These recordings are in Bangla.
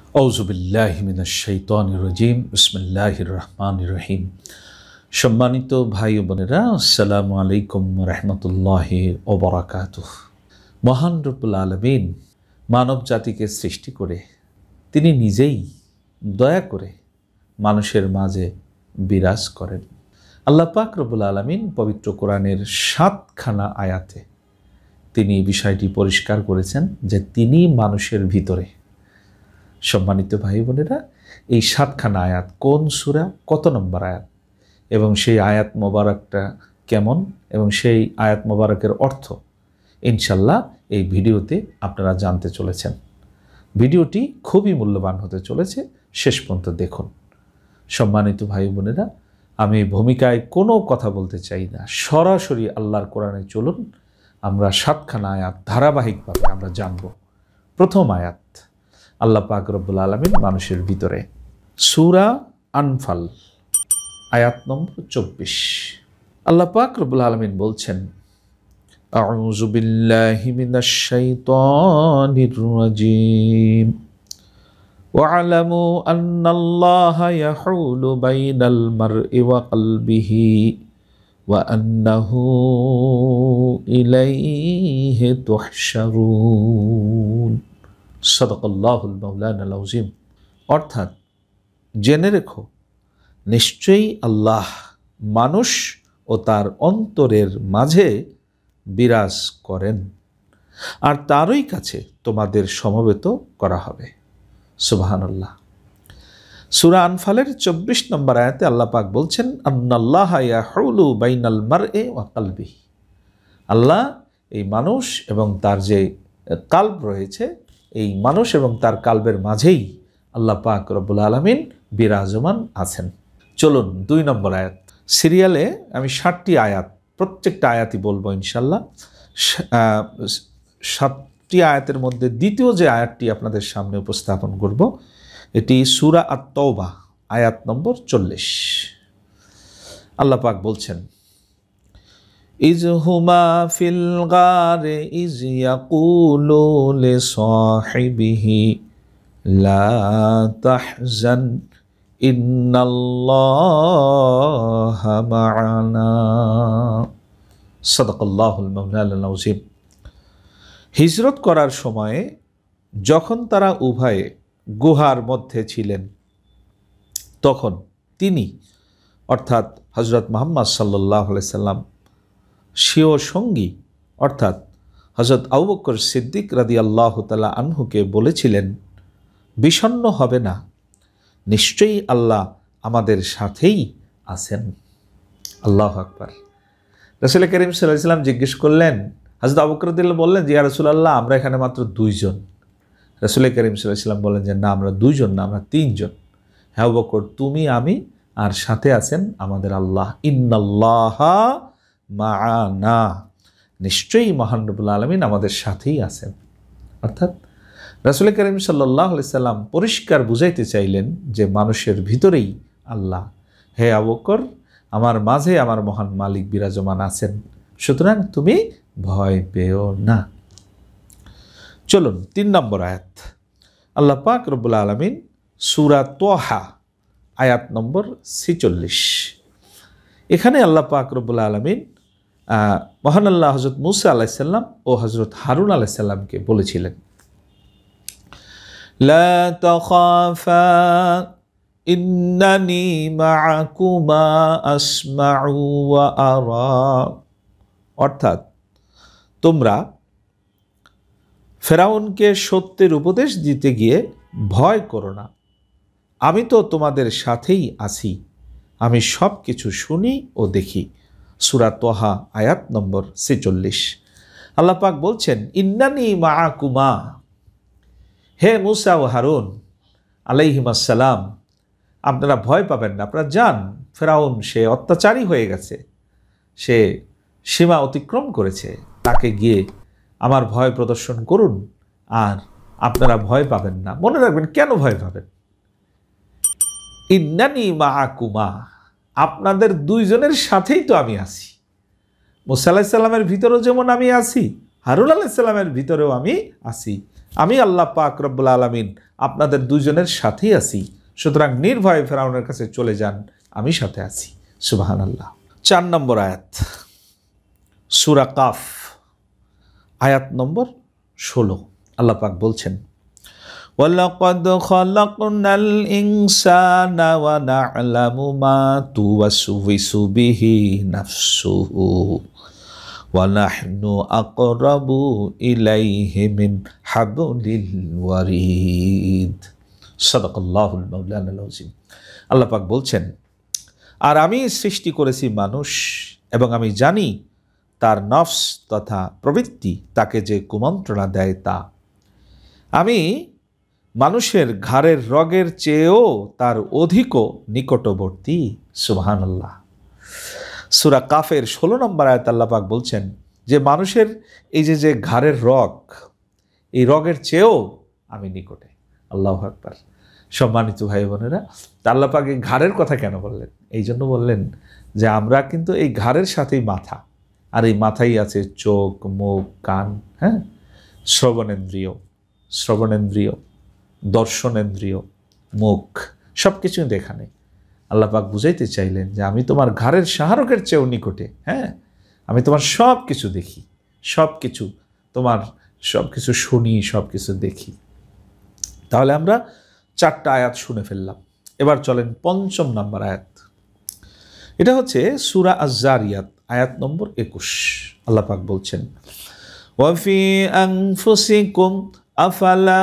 আউযু বিল্লাহি মিনাশ শাইতানির রাজিম। বিসমিল্লাহির রহমানির রহিম। সম্মানিত ভাই ও বোনেরা, আসসালামু আলাইকুম ওয়া রাহমাতুল্লাহি ওয়া বারাকাতুহু। মহান রব্বুল আলামিন মানব জাতিকে সৃষ্টি করে তিনি নিজেই দয়া করে মানুষের মাঝে বিরাজ করেন। আল্লাহ পাক রব্বুল আলামিন পবিত্র কোরআনের 7খানা আয়াতে তিনি বিষয়টি পরিষ্কার করেছেন যে তিনি মানুষের ভিতরে। সম্মানিত ভাই বোনেরা, এই 7খানা আয়াত কোন সূরা, কত নম্বর আয়াত এবং সেই আয়াত মোবারকটা কেমন এবং সেই আয়াত মোবারকের অর্থ ইনশাল্লাহ এই ভিডিওতে আপনারা জানতে চলেছেন। ভিডিওটি খুবই মূল্যবান হতে চলেছে, শেষ পর্যন্ত দেখুন। সম্মানিত ভাই বোনেরা, আমি ভূমিকায় কোনো কথা বলতে চাই না, সরাসরি আল্লাহর কোরআনে চলুন। আমরা 7খানা আয়াত ধারাবাহিকভাবে আমরা জানব। প্রথম আয়াত, আল্লাহ পাক রব্বুল আলামিন মানুষের ভিতরে। সূরা আনফাল আয়াত নম্বর 24। আল্লাহ পাক রব্বুল আলামিন বলছেন, আউযু বিল্লাহি মিনাশ শাইতানির রাজিম ওয়া'লামু আন্নাল্লাহা ইয়াহুলু বাইনাল মারই ওয়া কলবিহি ওয়া আন্নাহু ইলাইহি তুহশারুন। সাদাকাল্লাহুল মাওলানাল আযীম। অর্থাৎ জেনে রেখো, নিশ্চয়ই আল্লাহ মানুষ ও তার অন্তরের মাঝে বিরাজ করেন আর তারই কাছে তোমাদের সমবেত করা হবে। সুবহানাল্লাহ। সূরা আনফালের 24 নম্বর আয়াতে আল্লাহ পাক বলছেন, আন্নাল্লাহা ইয়াহুলু বাইনাল মারই ওয়া কলবিহি। আল্লাহ এই মানুষ এবং তার যে কাল্ব রয়েছে, এই মানুষ এবং তার কাল্বের মাঝেই আল্লাহ পাক রব্বুল আলামিন বিরাজমান আছেন। চলুন 2 নম্বর আয়াত। সিরিয়ালে আমি 7টি আয়াত, প্রত্যেকটা আয়াতই বলবো ইনশাল্লাহ। 7টি আয়াতের মধ্যে দ্বিতীয় যে আয়াতটি আপনাদের সামনে উপস্থাপন করব, এটি সূরা আত-তাওবা আয়াত নম্বর 40। আল্লাহ পাক বলছেন, ইজ হুমা ফিল গারে ইজ ইয়াকুলু লিসাহিবিহি লা তাহজান ইন্নাল্লাহা মা'ানা। সাদাকাল্লাহুল মাওলানাল আযীম। হিজরত করার সময়ে যখন তারা উভয়ে গুহার মধ্যে ছিলেন, তখন তিনি অর্থাৎ হযরত মুহাম্মদ সাল্লাল্লাহু আলাইহি সাল্লাম স্বীয় সঙ্গী অর্থাৎ হযরত আবু বকর সিদ্দিক রাদিয়াল্লাহু তাআলা আনহুকে বলেছিলেন, বিষণ্ণ হবে না, নিশ্চয়ই আল্লাহ আমাদের সাথেই আছেন। আল্লাহু আকবার। রাসূল করিম সাল্লাল্লাহু আলাইহি ওয়াসাল্লাম জিজ্ঞেস করলেন, হযরত আবু বকর রাদিয়াল্লাহু বললেন যে ইয়া রাসূলুল্লাহ, আমরা এখানে মাত্র 2 জন। রাসূল করিম সাল্লাল্লাহু আলাইহি ওয়াসাল্লাম বললেন যে না, আমরা 2 জন না, আমরা 3 জন। হ্যাঁ আবু বকর, তুমি, আমি আর সাথে আছেন আমাদের আল্লাহ। ইন্নাল্লাহা মা'ানা, নিশ্চয়ই মহান রব্বুল আলামিন আমাদের সাথেই আছেন। অর্থাৎ রাসূল করিম সাল্লাল্লাহু আলাইহি সাল্লাম পরিষ্কার বুঝাইতে চাইলেন যে মানুষের ভিতরেই আল্লাহ। হে আবু বকর, আমার মাঝে আমার মহান মালিক বিরাজমান আছেন, সুতরাং তুমি ভয় পেও না। চলুন 3 নম্বর আয়াত। আল্লাহ পাক রব্বুল আলামিন সূরা তাহা আয়াত নম্বর 46। এখানে আল্লাহ পাক রব্বুল আলামিন মহান আল্লাহ হযরত মূসা আলাইহিস সালাম ও হযরত হারুন আলাইহিস সালামকে বলেছিলেন, লা তাখাফা ইন্নানি মা'আকুমা আসমা'ু ওয়া আরা। অর্থাৎ তোমরা ফেরাউনকে সত্যের উপদেশ দিতে গিয়ে ভয় করো না, আমি তো তোমাদের সাথেই আছি, আমি সব কিছু শুনি ও দেখি। সূরা তাহা আয়াত নম্বর 46। আল্লাহ পাক বলছেন, ইন্নানি মা'আকুমা, হে মূসা ও হারুন আলাইহিমাস সালাম, আপনারা ভয় পাবেন না, আপনারা যান। ফেরাউন সে অত্যাচারী হয়ে গেছে, সে সীমা অতিক্রম করেছে, তাকে গিয়ে আমার ভয় প্রদর্শন করুন আর আপনারা ভয় পাবেন না। মনে রাখবেন, কেন ভয় পাবেন? ইন্নানি মা'আকুমা, আপনাদের 2 জনের সাথেই তো আমি আছি। মূসা আলাইহিস সালামের ভিতরেও যেমন আমি আছি, হারুন আলাইহিস সালামের ভিতরেও আমি আছি। আমি আল্লাহ পাক রব্বুল আলামিন আপনাদের দুজনের সাথেই আছি, সুতরাং নির্ভয়ে ফেরাউনের কাছে চলে যান, আমি সাথে আছি। সুবহানাল্লাহ। 4 নম্বর আয়াত, সূরা কাফ, আয়াত নম্বর 16। আল্লাহ পাক বলছেন, ওয়ালাকাদ খালাকনাল ইনসানা ওয়া না'লামু মা তুওয়াসওয়িসু বিহি নাফসুহু ওয়া নাহনু আকরাবু ইলাইহি মিন হাবলিল ওয়ারিদ। সাদাকাল্লাহুল মাওলানাল আযীম। আল্লাহ পাক বলছেন, আর আমি সৃষ্টি করেছি মানুষ এবং আমি জানি তার নফস তথা প্রবৃত্তি তাকে যে কুমন্ত্রণা দেয় তা। আমি মানুষের ঘাড়ের রগের চেয়েও তার অধিকও নিকটবর্তী। সুবহানাল্লাহ। সূরা কাফের 16 নম্বর আয়াত আল্লাহ পাক বলছেন যে মানুষের এই যে ঘাড়ের রগ, এই রগের চেয়েও আমি নিকটে। আল্লাহু আকবার। সম্মানিত ভাই বোনেরা, আল্লাহ পাক এই ঘাড়ের কথা কেন বললেন? এই জন্য বললেন যে আমরা কিন্তু এই ঘাড়ের সাথেই মাথা, আর এই মাথায় আছে চোখ, মুখ, কান, হ্যাঁ, শ্রবণেন্দ্রিয়, দর্শনেন্দ্রিয়, মুখ, সব কিছুই এখানে। আল্লাহ পাক বুঝাইতে চাইলেন যে আমি তোমার ঘাড়ের সাহারকের চেয়েও নিকটে। হ্যাঁ, আমি তোমার সব কিছু দেখি, তোমার সব কিছু শুনি, সব কিছু দেখি। তাহলে আমরা 4টা আয়াত শুনে ফেললাম। এবার চলেন 5 নম্বর আয়াত। এটা হচ্ছে সূরা আয-যারিয়াত, আয়াত নম্বর 21। আল্লাহ পাক বলছেন, ওয়া ফি আনফুসিকুম আফালা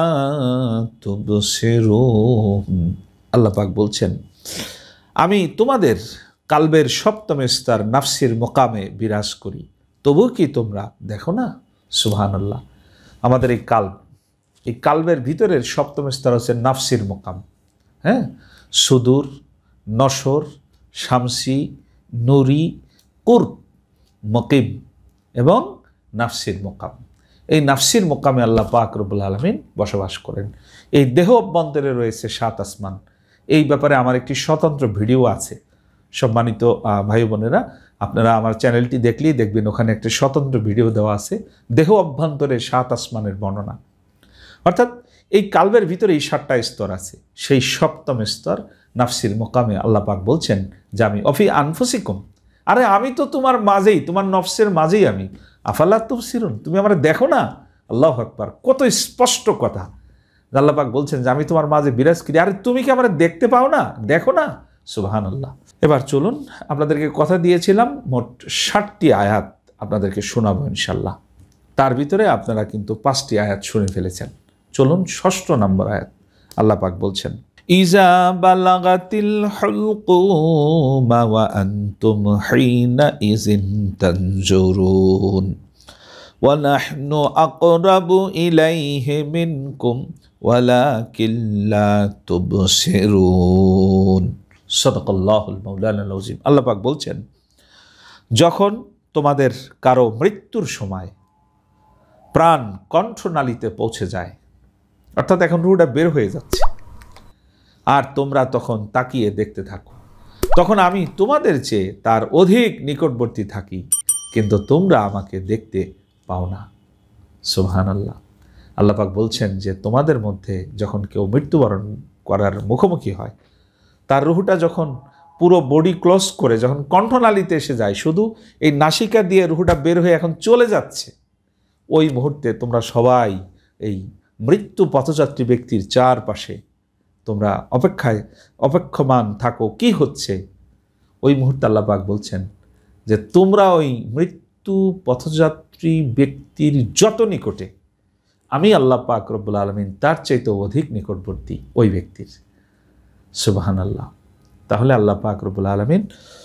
তুবসিরুন। আল্লাহ পাক বলছেন, আমি তোমাদের কালবের সপ্তম স্তর নাফসির মোকামে বিরাজ করি, তবু কি তোমরা দেখো না? সুবহানাল্লাহ। আমাদের এই কালবের ভিতরের সপ্তম স্তর হচ্ছে নাফসির মোকাম। হ্যাঁ, সুদূর, নসর, শামসি, নুরি, কুর্ব, মকিম এবং নাফসির মোকাম। এই নাফসির মোকামে আল্লাহ পাক রব্বুল আলামিন বসবাস করেন। এই দেহ অভ্যন্তরে রয়েছে 7 আসমান। এই ব্যাপারে আমার একটি স্বতন্ত্র ভিডিও আছে। সম্মানিত ভাই বোনেরা, আপনারা আমার চ্যানেলটি দেখলেই দেখবেন, ওখানে একটি স্বতন্ত্র ভিডিও দেওয়া আছে, দেহ অভ্যন্তরে 7 আসমানের বর্ণনা। অর্থাৎ এই কালবের ভিতরে এই 7টা স্তর আছে। সেই সপ্তম স্তর নাফসির মোকামে আল্লাহ পাক বলছেন যে আমি অফি আনফুসিকুম, আরে আমি তো তোমার মাঝেই, তোমার নফসের মাঝেই আমি। আফালা তুবসিরুন, তুমি আমার দেখো না? আল্লাহু আকবার। কত স্পষ্ট কথা। আল্লাহ পাক বলছেন যে আমি তোমার মাঝে বিরাজ করি, আরে তুমি কি আমার দেখতে পাও না, দেখো না? সুবহানাল্লাহ। এবার চলুন, আপনাদেরকে কথা দিয়েছিলাম মোট 60টি আয়াত আপনাদেরকে শোনাবো ইনশাল্লাহ। তার ভিতরে আপনারা কিন্তু 5টি আয়াত শুনে ফেলেছেন। চলুন 6 নম্বর আয়াত। আল্লাহ পাক বলছেন, ইজা বালাগাতিল হুলকুমা ওয়া আনতুম হিনা ইযিন তানজুরুন ওয়া নাহনু আকরাবু ইলাইহি মিনকুম ওয়ালাকিন লা তুবসিরুন। সাদাকাল্লাহুল মাওলানাল আযীম। আল্লাহ পাক বলছেন, যখন তোমাদের কারো মৃত্যুর সময় প্রাণ কণ্ঠনালীতে পৌঁছে যায়, অর্থাৎ এখন রুহটা বের হয়ে যাচ্ছে, আর তোমরা তখন তাকিয়ে দেখতে থাকো, তখন আমি তোমাদের চেয়ে তার অধিক নিকটবর্তী থাকি, কিন্তু তোমরা আমাকে দেখতে পাও না। সুবহানাল্লাহ। আল্লাহ পাক বলছেন যে তোমাদের মধ্যে যখন কেউ মৃত্যুবরণ করার মুখোমুখি হয়, তার রুহটা যখন পুরো বডি ক্লোজ করে যখন কণ্ঠনালীতে এসে যায়, শুধু এই নাসিকা দিয়ে রুহটা বের হয়ে এখন চলে যাচ্ছে, ওই মুহূর্তে তোমরা সবাই এই মৃত্যু পথযাত্রী ব্যক্তির চারপাশে তোমরা অপেক্ষমান থাকো কি হচ্ছে। ওই মুহূর্তে আল্লাহ পাক বলছেন যে তোমরা ওই মৃত্যু পথযাত্রী ব্যক্তির যত নিকটে, আমি আল্লাহ পাক রব্বুল আলামিন তার চাইতে অধিক নিকটবর্তী ওই ব্যক্তির। সুবহানাল্লাহ। তাহলে আল্লাহ পাক রব্বুল আলামিন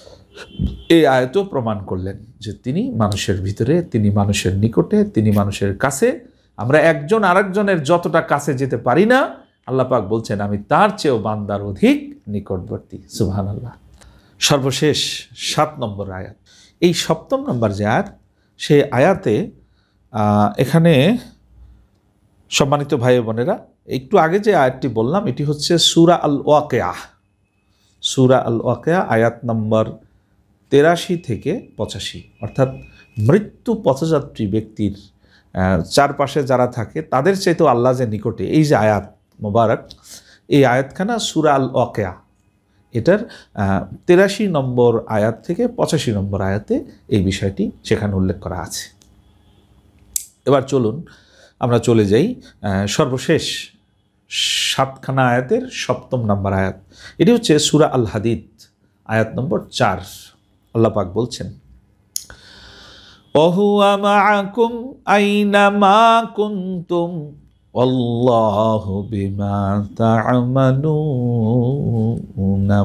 এই আয়াতও প্রমাণ করলেন যে তিনি মানুষের ভিতরে, তিনি মানুষের নিকটে, তিনি মানুষের কাছে। আমরা একজন আরেকজনের যতটা কাছে যেতে পারি না, আল্লাহ পাক বলছেন আমি তার চেয়েও বান্দার অধিক নিকটবর্তী। সুবহানাল্লাহ। সর্বশেষ 7 নম্বর আয়াত। এই 7ম নম্বর যে আয়াত, সেই আয়াতে এখানে সম্মানিত ভাই বোনেরা, একটু আগে যে আয়াতটি বললাম এটি হচ্ছে সূরা আল ওয়াকিয়া। সূরা আল ওয়াকিয়া আয়াত নম্বর 83 থেকে 85, অর্থাৎ মৃত্যু পথযাত্রী ব্যক্তির চারপাশে যারা থাকে তাদের চাইতেও আল্লাহ যে নিকটে, এই যে আয়াত মোবারক, এই আয়াতখানা সূরা আল ওয়াকিয়া, এটার 83 নম্বর আয়াত থেকে 85 নম্বর আয়াতে এই বিষয়টি সেখানে উল্লেখ করা আছে। এবার চলুন আমরা চলে যাই সর্বশেষ 7খানা আয়াতের 7ম নম্বর আয়াত। এটি হচ্ছে সূরা আল হাদিদ, আয়াত নম্বর 4। আল্লাহ পাক বলছেন, ওহুয়া মাআকুম আইনামা কুনতুম আল্লাহু বিমা তা'মালুনা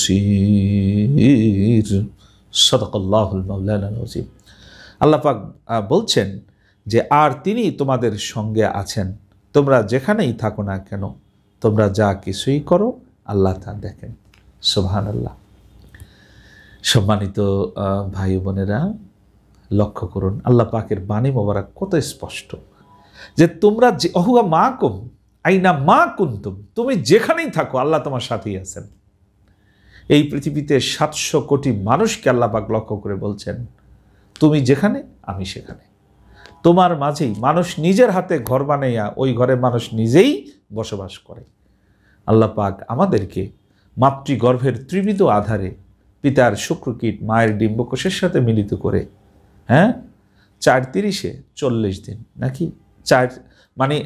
বাসীর। সাদাকাল্লাহুল মাওলানাল আযীম। আল্লাহ পাক বলছেন যে আর তিনি তোমাদের সঙ্গে আছেন, তোমরা যেখানেই থাকো না কেন, তোমরা যা কিছুই করো আল্লাহ তা দেখেন। সুবহানাল্লাহ। সম্মানিত ভাই বোনেরা, লক্ষ্য করুন আল্লাহ পাকের বাণী মোবারক কত স্পষ্ট, যে তোমরা যে অহুয়া মাকুম আইনা মা কুনতুম, তুমি যেখানেই থাকো আল্লাহ তোমার সাথেই আছেন। এই পৃথিবীতে 700 কোটি মানুষকে আল্লাহ পাক লক্ষ্য করে বলছেন, তুমি যেখানে আমি সেখানে। তোমার মাঝেই মানুষ নিজের হাতে ঘর বানাইয়া ওই ঘরে মানুষ নিজেই বসবাস করে। আল্লাহ পাক আমাদেরকে মাতৃগর্ভের ত্রিবিধ আধারে পিতার শুক্রকীট মায়ের ডিম্বকোষের সাথে মিলিত করে 4-30-এ 40 দিন, নাকি 4 মানে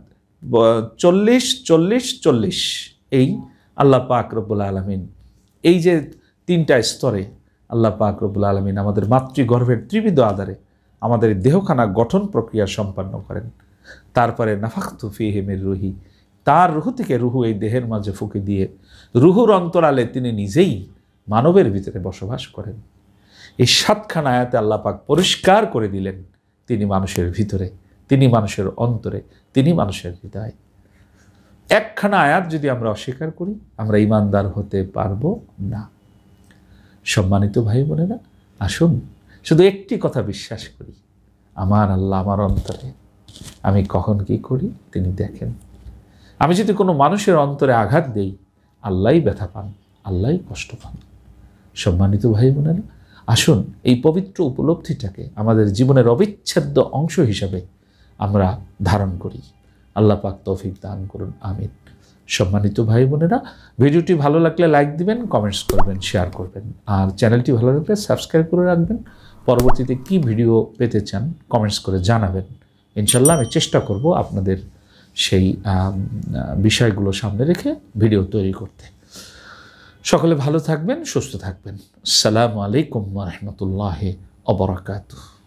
40-40-40, এই আল্লাহ পাক রব্বুল আলামিন এই যে 3টা স্তরে আল্লাহ পাক রব্বুল আলামিন আমাদের মাতৃগর্ভের ত্রিবিধ আধারে আমাদের দেহখানা গঠন প্রক্রিয়া সম্পন্ন করেন। তারপরে নাফাখতু ফীহি মির রূহি, তার রুহ থেকে রুহু এই দেহের মাঝে ফুঁকে দিয়ে রুহুর অন্তরালে তিনি নিজেই মানবের ভিতরে বসবাস করেন। এই 7খানা আয়াতে আল্লাহ পাক পরিষ্কার করে দিলেন তিনি মানুষের ভিতরে, তিনি মানুষের অন্তরে, তিনি মানুষের হৃদয়ে। একখানা আয়াত যদি আমরা অস্বীকার করি আমরা ঈমানদার হতে পারবো না। সম্মানিত ভাই বোনেরা, আসুন শুধু একটি কথা বিশ্বাস করি, আমার আল্লাহ আমার অন্তরে, আমি কখন কি করি তিনি দেখেন। আমি যদি কোনো মানুষের অন্তরে আঘাত দেই আল্লাহই ব্যথা পান, আল্লাহই কষ্ট পান। সম্মানিত ভাই বোনেরা, আসুন এই পবিত্র উপলব্ধিটাকে আমাদের জীবনের অবিচ্ছেদ্য অংশ হিসাবে আমরা ধারণ করি। আল্লাহ পাক তৌফিক দান করুন, আমিন। সম্মানিত ভাই বোনেরা, ভিডিওটি ভালো লাগলে লাইক দিবেন, কমেন্টস করবেন, শেয়ার করবেন, আর চ্যানেলটি ভালো লাগলে সাবস্ক্রাইব করে রাখবেন। পরবর্তীতে কি ভিডিও পেতে চান কমেন্টস করে জানাবেন। ইনশাল্লাহ আমি চেষ্টা করব আপনাদের সেই বিষয়গুলো সামনে রেখে ভিডিও তৈরি করতে। সকলে ভালো থাকবেন, সুস্থ থাকবেন। আসসালামু আলাইকুম ওয়া রাহমাতুল্লাহি ওয়া বারাকাতুহু।